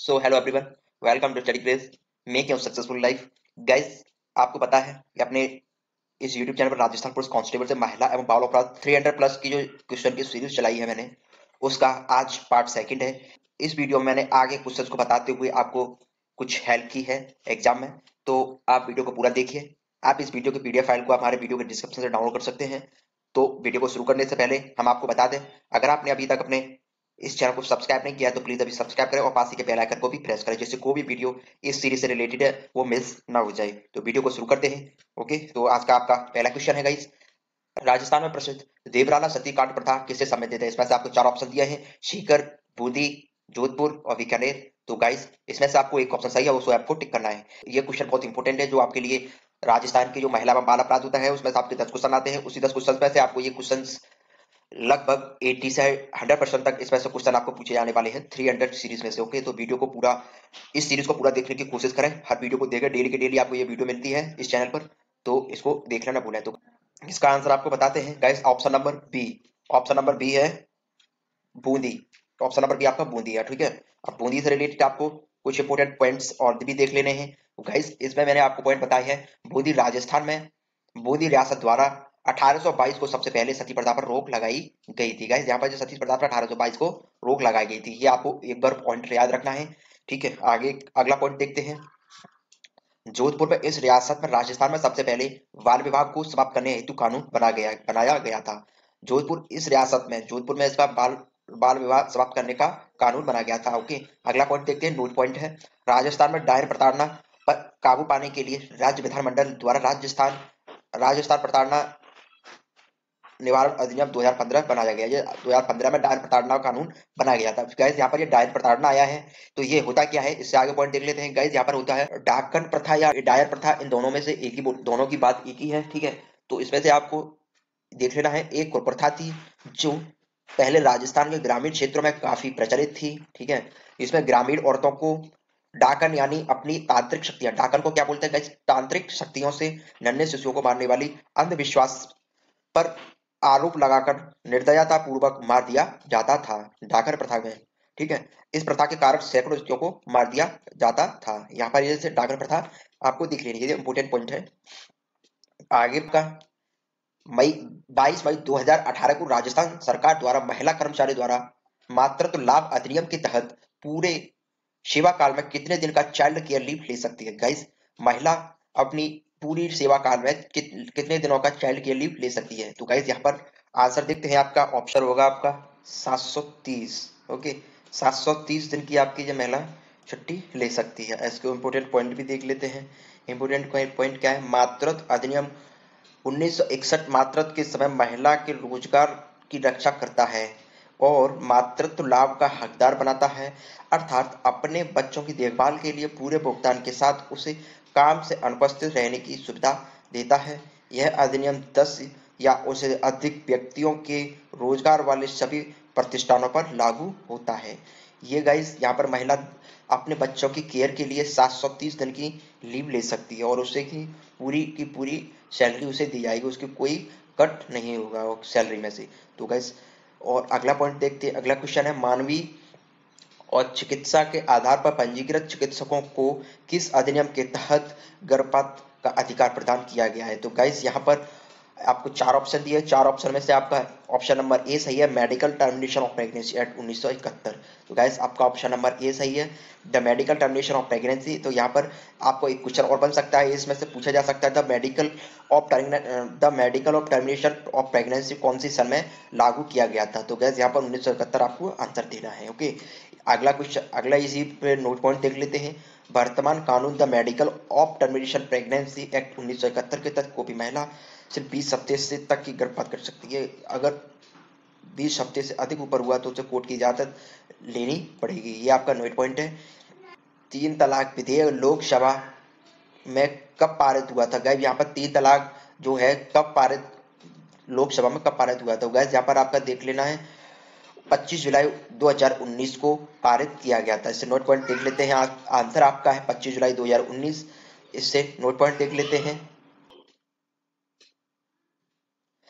So hello everyone, welcome to study place, make your successful life. Guys, आपको पता है कि अपने इस यूट्यूब चैनल पर राजस्थान पुलिस कांस्टेबल से महिला एवं बाल अपराध 300 प्लस की जो क्वेश्चन की सीरीज चलाई है मैंने, उसका आज पार्ट सेकंड है। इस वीडियो में मैंने आगे क्वेश्चंस को बताते हुए आपको कुछ हेल्प की है एग्जाम में, तो आप वीडियो को पूरा देखिए। आप इस वीडियो की पीडीएफ फाइल को हमारे वीडियो के डिस्क्रिप्शन से डाउनलोड कर सकते हैं। तो वीडियो को शुरू करने से पहले हम आपको बता दें, अगर आपने अभी तक अपने इस चैनल को सब्सक्राइब नहीं किया तो प्लीज अभी सब्सक्राइब करें और पास ही के बेल आइकन को भी प्रेस करें, जिससे कोई भी वीडियो इस सीरीज से रिलेटेड है वो मिस ना हो जाए। तो वीडियो को शुरू करते हैं। ओके, तो आज का आपका पहला क्वेश्चन है गाइस, राजस्थान में प्रसिद्ध देवराला सती कांड प्रथा किससे संबंधित है? इसमें से आपको चार ऑप्शन दिए हैं, सीकर, बूंदी, जोधपुर और बीकानेर। तो गाइस, इसमें से आपको एक ऑप्शन सही है, उसको आपको टिक करना है। ये क्वेश्चन बहुत इंपॉर्टेंट है जो आपके लिए राजस्थान की जो महिला व बाल अपराध होता है उसमें से आपके 10 क्वेश्चन आते हैं। उसी 10 क्वेश्चन में से आपको ये क्वेश्चन लगभग 80 से 100% तक इसमें से क्वेश्चन आपको पूछे जाने वाले हैं 300 सीरीज में से। ओके, तो वीडियो को पूरा, इस सीरीज को पूरा देखने की कोशिश करें। हर वीडियो को देखें, डेली के डेली आपको ये वीडियो मिलती है इस चैनल पर, तो इसको देखना ना भूलें। तो इसका आंसर आपको बताते हैं guys, option number B. Option number B है बूंदी। तो ऑप्शन नंबर बी आपका बूंदी है, ठीक है। अब बूंदी से रिलेटेड आपको कुछ इंपोर्टेंट पॉइंट्स और भी देख लेने हैं। गाइस, इसमें मैंने आपको पॉइंट बताए हैं। बूंदी राजस्थान में बूंदी रियासत द्वारा 1822 को सबसे पहले सती प्रथा पर रोक लगाई गई थी। गाइस, यहाँ पर जो सती प्रथा पर 1822 को रोक लगाई गई थी, ये आपको एक बार पॉइंट याद रखना है, ठीक है। आगे अगला पॉइंट देखते हैं। जोधपुर में इस रियासत में राजस्थान में सबसे पहले बाल विवाह को समाप्त करने हेतु कानून बनाया गया था। जोधपुर में इसका बाल बाल विवाह समाप्त करने का कानून बनाया गया था। ओके, अगला पॉइंट देखते हैं, नोट पॉइंट है। राजस्थान में डायन प्रताड़ना पर काबू पाने के लिए राज्य विधानमंडल द्वारा राजस्थान राजस्थान प्रताड़ना निवारण अधिनियम 2015 बनाया गया। ये 2015 में डायन प्रताड़ना कानून बनाया गया था। गाइस, यहाँ पर ये डायन प्रताड़ना आया है, तो ये होता क्या है, इससे आगे पॉइंट देख लेते हैं। गाइस, यहाँ पर होता है डाकन प्रथा या डायन प्रथा, इन दोनों में से एक ही, दोनों की बात एक ही है, ठीक है। तो इसमें से आपको देख लेना है, एक और प्रथा थी जो पहले राजस्थान के ग्रामीण क्षेत्रों में काफी प्रचलित थी, ठीक है। इसमें ग्रामीण औरतों को डाकन यानी अपनी तांत्रिक शक्तियां, डाकन को क्या बोलते हैं गाइस, तांत्रिक शक्तियों से नन्हे शिशुओं को मारने वाली अंधविश्वास पर आरोप लगाकर निर्दयता पूर्वक मार दिया जाता था डाकन प्रथा में, ठीक है। इस प्रथा के कारण सैकड़ों स्त्रियों को मार दिया जाता था। यहाँ पर ये से डाकन प्रथा आपको दिख रही है, ये इंपोर्टेंट पॉइंट है। आगे का मई 22 मई 2018 को राजस्थान सरकार द्वारा महिला कर्मचारी द्वारा मातृत्व लाभ अधिनियम के तहत पूरे सेवा काल में कितने दिन का चाइल्ड केयर लीव ले सकती है? गाइस, महिला अपनी पूरी सेवा काल में कितने दिनों का चाइल्ड केयर लीव ले सकती है? तो गाइस, यहाँ पर आंसर देखते हैं। आपका ऑप्शन होगा आपका 730। ओके, 730 दिन की आपकी जो महिला छुट्टी ले सकती है। इसके इंपोर्टेंट पॉइंट भी देख लेते हैं। इंपोर्टेंट पॉइंट क्या है, मातृत्व अधिनियम 1961 मातृत्व के समय महिला के रोजगार की रक्षा करता है और मातृत्व लाभ का हकदार बनाता है, अर्थात अपने बच्चों की देखभाल के लिए पूरे भुगतान के साथ उसे काम से अनुपस्थित रहने की सुविधा देता है। यह अधिनियम 10 या उससे अधिक व्यक्तियों के रोजगार वाले सभी प्रतिष्ठानों पर लागू होता है। ये गाइस, यहाँ पर महिला अपने बच्चों की केयर के लिए 730 दिन की लीव ले सकती है और उसे की पूरी सैलरी उसे दी जाएगी, उसकी कोई कट नहीं होगा सैलरी में से। तो गाइस, और अगला पॉइंट देखते हैं। अगला क्वेश्चन है, मानवीय और चिकित्सा के आधार पर पंजीकृत चिकित्सकों को किस अधिनियम के तहत गर्भपात का अधिकार प्रदान किया गया है? तो गाइस, यहाँ पर आपको चार ऑप्शन दिए, चार ऑप्शन में से आपका ऑप्शन नंबर ए सही है, medical termination of pregnancy act 1971। तो गाइस, आपका ऑप्शन नंबर ए सही है, the medical termination of pregnancy. तो यहाँ पर आपको एक क्वेश्चन और बन सकता है, इसमें से पूछा जा सकता है the medical of termination of pregnancy कौन सी सन में लागू किया गया था? तो गैस, यहाँ पर 1971 आपको आंसर देना है। ओके, अगला क्वेश्चन, अगला इसी पे नोट पॉइंट देख लेते हैं। वर्तमान कानून the medical of termination pregnancy act 1971 के तहत कोई भी महिला सिर्फ 20 हफ्ते से तक की गर्भपात कर सकती है। अगर 20 हफ्ते से अधिक ऊपर हुआ तो उसे कोर्ट की इजाजत लेनी पड़ेगी। ये आपका नोट पॉइंट है। 3 तलाक विधेयक लोकसभा में कब पारित हुआ था? गाइस, यहाँ पर 3 तलाक जो है कब पारित, लोकसभा में कब पारित हुआ था? गाइस, यहाँ पर आपका देख लेना है, 25 जुलाई 2019 को पारित किया गया था। इससे नोट पॉइंट देख लेते हैं। आंसर आपका है 25 जुलाई 2019। इससे नोट पॉइंट देख लेते हैं।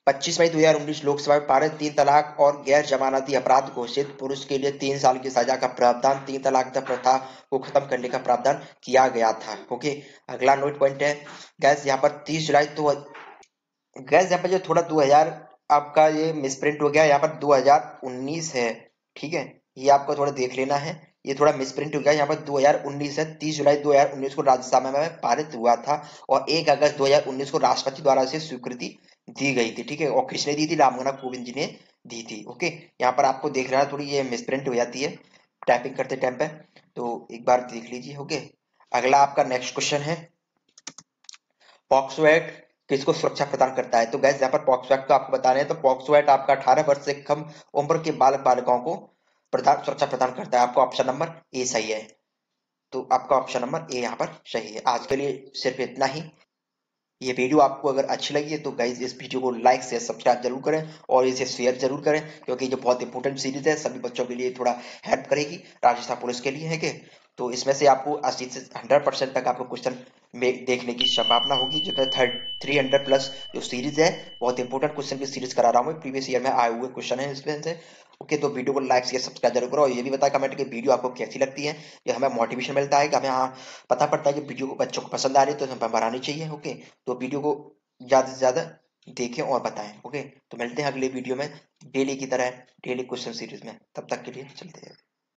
25 मई 2019 लोकसभा में पारित 3 तलाक और गैर जमानती अपराध घोषित पुरुष के लिए 3 साल की सजा का प्रावधान, 3 तलाक प्रथा को खत्म करने का प्रावधान किया गया था। ओके, अगला नोट पॉइंट है गैस यहाँ पर 30 जुलाई तो गैस यहाँ पर जो थोड़ा 2000 आपका ये मिसप्रिंट हो गया, यहाँ पर 2019 है, ठीक है, ये आपको थोड़ा देख लेना है, ये थोड़ा मिसप्रिंट हो गया, यहाँ पर 2019 है, 30 जुलाई 2019 को राज्यसभा में पारित हुआ था और 1 अगस्त 2019 को राष्ट्रपति द्वारा इसे स्वीकृति दी गई थी, ठीक है, और किसने दी थी? रामनाथ कोविंद जी ने दी थी। ओके, यहाँ पर आपको देख रहा है थोड़ी ये मिसप्रिंट हो जाती है टाइपिंग करते टाइम पे, तो एक बार देख लीजिए। ओके, अगला आपका नेक्स्ट क्वेश्चन है, पॉक्सो एक्ट किसको सुरक्षा प्रदान करता है? तो गैस यहाँ पर पॉक्सो एक्ट तो आपको बता रहे हैं, तो पॉक्सो एक्ट आपका 18 वर्ष से कम उम्र के बालक बालिकाओं को सुरक्षा प्रदान करता है। आपका ऑप्शन नंबर ए सही है, तो आपका ऑप्शन नंबर ए यहाँ पर सही है। आज के लिए सिर्फ इतना ही। ये वीडियो आपको अगर अच्छी लगी है तो गाइज इस वीडियो को लाइक शेयर सब्सक्राइब जरूर करें और इसे शेयर जरूर करें, क्योंकि जो बहुत इंपॉर्टेंट सीरीज है सभी बच्चों के लिए थोड़ा हेल्प करेगी, राजस्थान पुलिस के लिए है कि, तो इसमें से आपको 80 से 100% तक आपको क्वेश्चन में देखने की संभावना होगी। जो 300 प्लस जो सीरीज है, बहुत इंपॉर्टेंट क्वेश्चन की सीरीज करा रहा हूँ, प्रीवियस ईयर में आए हुए क्वेश्चन है इसमें से। ओके, तो वीडियो को लाइक शेयर सब्सक्राइब जरूर करो और ये भी बताया कमेंट की वीडियो आपको कैसी लगती है, ये हमें मोटिवेशन मिलता है कि हमें हाँ पता पड़ता है कि वीडियो को बच्चों को पसंद आ रही है तो हमें बनानी चाहिए। ओके, तो वीडियो को ज्यादा से ज्यादा देखें और बताएं। ओके, तो मिलते हैं अगले वीडियो में डेली की तरह डेली क्वेश्चन सीरीज में, तब तक के लिए चलते हैं।